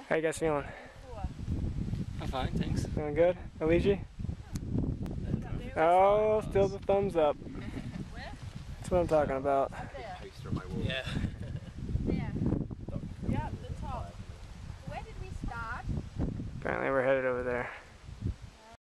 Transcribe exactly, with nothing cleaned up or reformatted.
How you guys feeling? I'm fine, thanks. Feeling good? Aligi? Oh, still the thumbs up. That's what I'm talking about. Yeah.